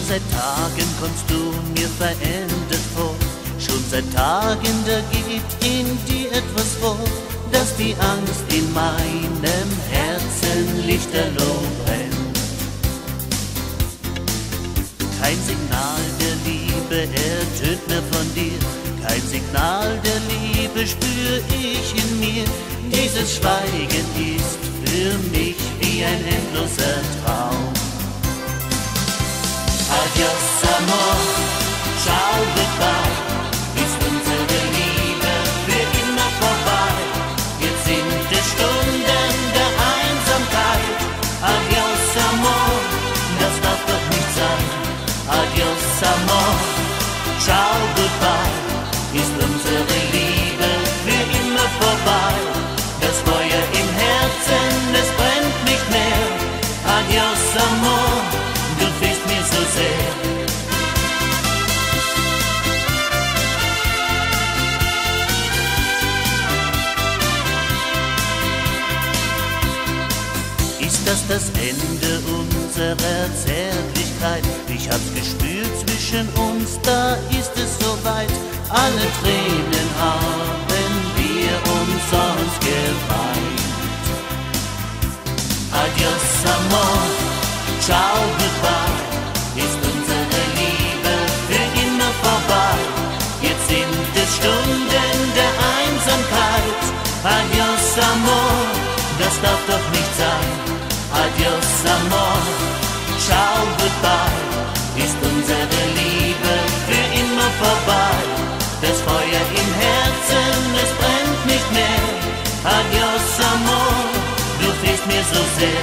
seit Tagen kommst du mir verändert vor. Schon seit Tagen, da geht in dir etwas vor, dass die Angst in meinem Herzen lichterloh brennt. Kein Signal der Liebe ertönt mehr von dir, kein Signal der Liebe spür ich in mir. Dieses Schweigen ist für mich wie ein endloser Traum. Adios, Amor, ciao, goodbye, ist unsere Liebe für immer vorbei. Jetzt sind es Stunden der Einsamkeit. Adios, Amor, das darf doch nicht sein. Adios, Amor, ciao, goodbye, ist unsere Liebe für immer vorbei. Das Feuer im Herzen, es brennt nicht mehr. Adios, Amor, du fehlst mir so sehr. Ist das Ende unserer Zärtlichkeit? Ich hab's gespürt zwischen uns, da ist es soweit. Alle Tränen haben wir umsonst geweint. Adios, Amor, ciao, goodbye, ist unsere Liebe für immer vorbei. Jetzt sind es Stunden der Einsamkeit. Adios, Amor, das darf doch nicht sein. Adios, Amor, ciao, goodbye, ist unsere Liebe für immer vorbei. Das Feuer im Herzen, es brennt nicht mehr. Adios, Amor, du fehlst mir so sehr.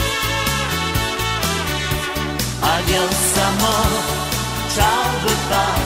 Adios, Amor, ciao, goodbye,